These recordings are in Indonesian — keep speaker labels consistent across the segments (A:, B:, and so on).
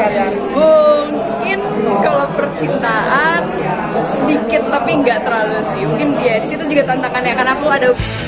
A: keseharian?
B: Mungkin kalau percintaan sedikit tapi nggak terlalu sih. Mungkin ya di situ juga tantangannya karena aku ada.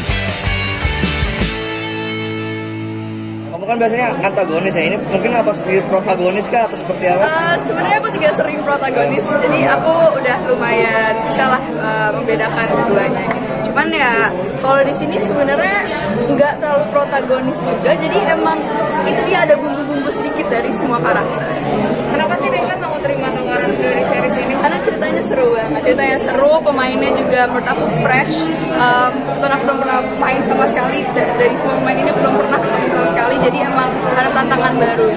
C: Kamu kan biasanya antagonis ya, ini mungkin apa seperti protagonis kah atau seperti apa?
B: Sebenarnya aku juga sering protagonis, jadi aku udah lumayan bisa lah membedakan keduanya gitu. Cuman ya kalau di sini sebenarnya nggak terlalu protagonis juga, jadi emang itu dia ada bumbu-bumbu sedikit dari semua karakter.
A: Kenapa sih Megan mau terima tawaran dari series ini?
B: Karena ceritanya seru banget, ceritanya seru, pemainnya juga menurut aku fresh. Kebetulan aku belum pernah main sama sekali, dari semua pemain ini belum pernah main sama sekali, jadi emang ada tantangan baru.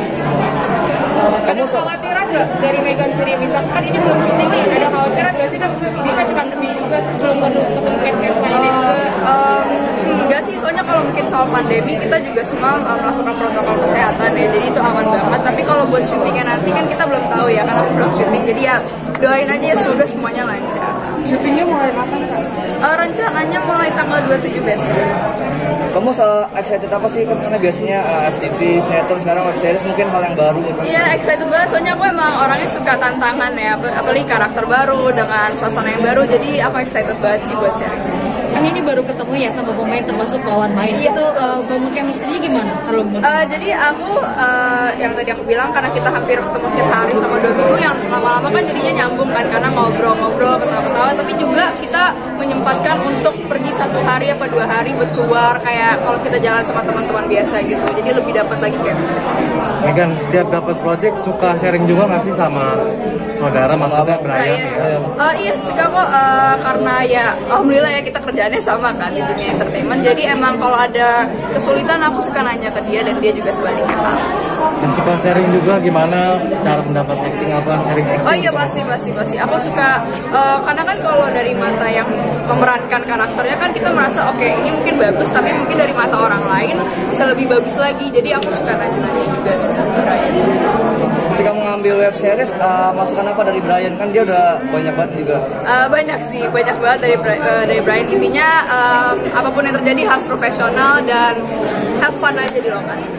A: Ada khawatiran nggak dari Megan sendiri? Misalkan ini belum syuting nih, ada khawatiran nggak sih kan ini masih pandemi juga, belum ketemu cast-cast lainnya juga?
B: Enggak sih, soalnya kalau mungkin soal pandemi kita juga semua melakukan protokol kesehatan ya, jadi itu aman banget. Tapi kalau buat syutingnya nanti kan kita belum tahu ya, karena belum syuting, jadi ya doain aja ya semoga semuanya lancar.
A: Syutingnya mulai kapan kan?
B: Rencananya mulai tanggal 27 besok.
C: Kamu excited apa sih? Karena biasanya FTV, sinetron, sekarang web series mungkin hal yang baru gitu.
B: Iya, excited banget, soalnya aku emang orangnya suka tantangan ya, apalagi karakter baru dengan suasana yang baru, jadi aku excited banget sih buat series ini.
D: Kan ini baru ketemu ya sama pemain termasuk lawan main.
B: Iya.
D: Itu bangun chemistry-nya gimana kalau menurut?
B: Jadi aku yang tadi aku bilang karena kita hampir ketemu setiap hari sama 2 minggu, yang lama-lama kan jadinya nyambung kan karena ngobrol-ngobrol, ketawa-ketawa, tapi juga kita menyempatkan untuk pergi 1 hari apa 2 hari buat keluar kayak kalau kita jalan sama teman-teman biasa gitu, jadi lebih dapat lagi chemistry.
E: Megan, setiap dapat project suka sharing juga nggak sih sama saudara, maksudnya Brian?
B: Iya suka kok, karena ya alhamdulillah ya kita kerjaannya sama kan di dunia entertainment, jadi emang kalau ada kesulitan aku suka nanya ke dia dan dia juga sebaliknya kan.
E: Dan suka sharing juga gimana cara mendapat acting apa sharing acting?
B: Oh iya pasti. Aku suka karena kan kalau dari mata yang memerankan karakternya kan kita merasa oke, ini mungkin bagus, tapi mungkin dari mata orang lain bisa lebih bagus lagi. Jadi aku suka nanya-nanya juga sih sama Brian.
C: Ketika kamu ngambil web series, masukan apa dari Brian? Kan dia udah banyak banget juga.
B: Banyak banget dari Brian. Intinya apapun yang terjadi harus profesional dan have fun aja di lokasi.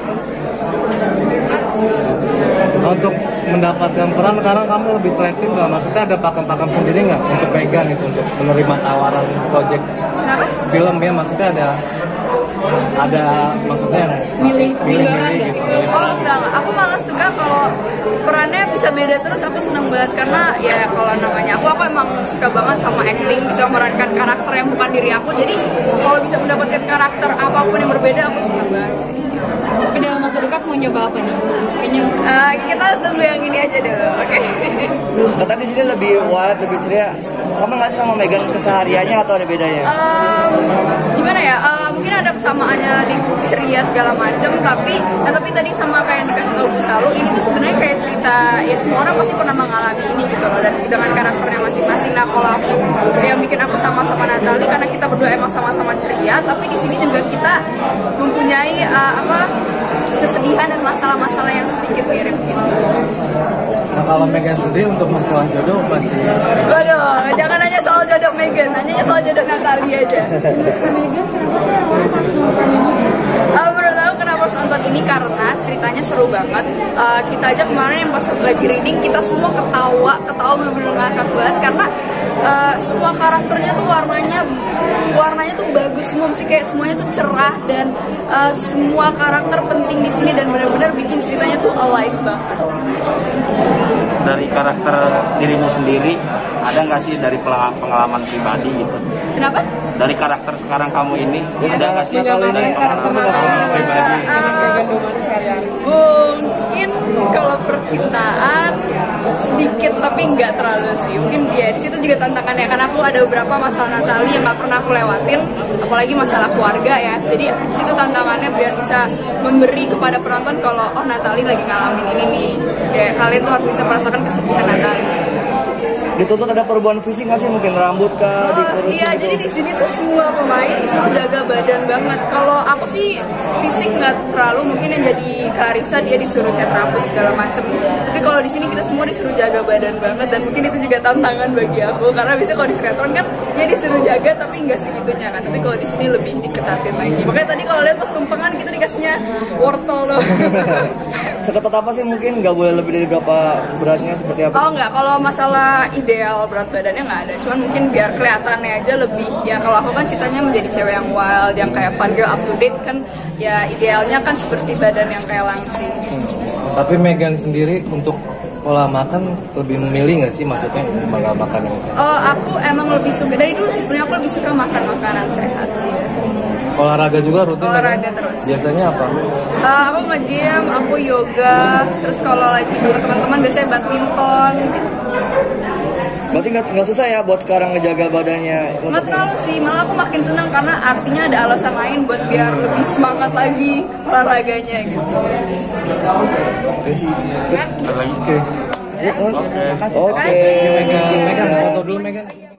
E: Untuk mendapatkan peran sekarang kamu lebih selektif nggak? Maksudnya ada pakem-pakem sendiri nggak untuk Megan itu untuk menerima tawaran project film ya? Maksudnya ada maksudnya yang milih gitu.
B: Oh enggak, aku malah suka kalau perannya bisa beda terus, aku seneng banget karena ya kalau namanya aku emang suka banget sama acting, bisa memerankan karakter yang bukan diri aku, jadi kalau bisa mendapatkan karakter apapun yang berbeda aku seneng banget sih.
D: Tapi dalam waktu dekat mau nyoba apa nih? Kayaknya
B: kita tunggu yang ini aja dulu, oke?
C: Kata di sini lebih wild, lebih ceria. Sama nggak sih sama Megan kesehariannya atau ada bedanya?
B: Gimana ya? Mungkin ada kesamaannya di ceria segala macam, tapi tadi sama kayak yang dikasih tahu Bu Salu, ini tuh sebenarnya kayak cerita ya semua orang pasti pernah mengalami ini gitu loh, dan dengan karakternya masing-masing. Nah kalau aku yang bikin aku sama Natalie karena kita berdua emang sama-sama ceria, tapi di sini juga kita mempunyai kesedihan dan masalah-masalah yang sedikit mirip gitu.
E: Nah kalau Megan sendiri untuk masalah jodoh masih?
B: Waduh, jangan nanya soal jodoh Megan, nanya soal jodoh Natalie aja. Menurut aku kenapa harus nonton ini karena ceritanya seru banget. Kita aja kemarin yang pas lagi reading kita semua ketawa bener-bener ngakak banget karena semua karakternya tuh warnanya tuh bagus semua, sih kayak semuanya tuh cerah dan semua karakter penting di sini dan benar-benar bikin ceritanya tuh alive banget.
F: Dari karakter dirimu sendiri ada nggak sih dari pengalaman pribadi gitu?
B: Kenapa?
F: Dari karakter sekarang kamu ini ada nggak sih
C: kalau ini
F: pengalaman pribadi?
B: Mungkin kalau percintaan sedikit tapi nggak terlalu sih. Mungkin ya di situ juga tantangannya karena aku ada beberapa masalah Natalie yang nggak pernah aku lewatin, apalagi masalah keluarga ya. Jadi di situ tantangannya biar bisa memberi kepada penonton kalau oh Natalie lagi ngalamin ini nih. Kayak kalian tuh harus bisa merasakan kesedihan Natalie.
C: Dituntut ada perubahan fisik nggak sih, mungkin rambut kah, dikurusin
B: iya,
C: gitu?
B: jadi di sini tuh semua pemain disuruh jaga badan banget. Kalau aku sih fisik nggak terlalu, mungkin yang jadi Clarissa dia disuruh cat rambut segala macem. Tapi kalau di sini kita semua disuruh jaga badan banget, dan mungkin itu juga tantangan bagi aku karena biasanya kalau di sinetron kan dia disuruh jaga tapi nggak segitunya kan. Tapi kalau di sini lebih diketatin lagi. Makanya tadi kalau lihat pas tumpengan kita dikasihnya wortel loh.
C: Seketat apa sih, mungkin nggak boleh lebih dari berapa beratnya, seperti apa?
B: Oh enggak, kalau masalah ideal berat badannya nggak ada. Cuman mungkin biar kelihatannya aja lebih, ya kalau aku kan ceritanya menjadi cewek yang wild, yang kayak fun girl up to date kan, ya idealnya kan seperti badan yang kayak langsing gitu.
E: Tapi Megan sendiri untuk pola makan lebih memilih nggak sih, maksudnya pola makan yang sehat?
B: Oh, aku emang lebih suka, dari dulu sih sebenarnya aku lebih suka makan makanan sehat ya.
E: Olahraga juga rutin?
B: Olahraga terus.
E: Biasanya apa?
B: Aku nge-gym, aku yoga, terus kalau lagi sama teman-teman biasanya badminton gitu.
C: Berarti nggak susah ya buat sekarang ngejaga badannya?
B: Nggak terlalu sih, malah aku makin senang karena artinya ada alasan lain buat biar lebih semangat lagi olahraganya gitu.
F: Ada lagi?
C: Oke.
B: Terima kasih.
E: Megan, foto dulu Megan.